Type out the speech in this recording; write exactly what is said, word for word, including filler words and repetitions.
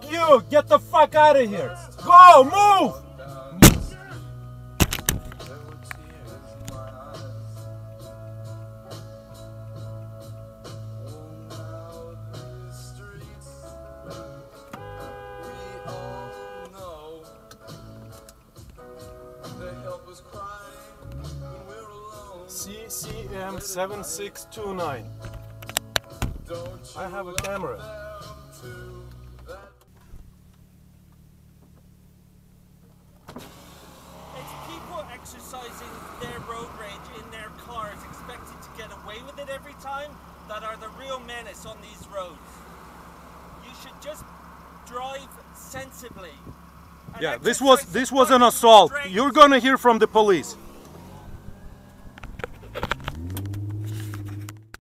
Fuck you! Get the fuck out of here! Go! Move! C C M seven six two nine. I have a camera. It's people exercising their road rage in their cars, expecting to get away with it every time, that are the real menace on these roads. You should just drive sensibly. Yeah, this was this was an assault. You're gonna hear from the police.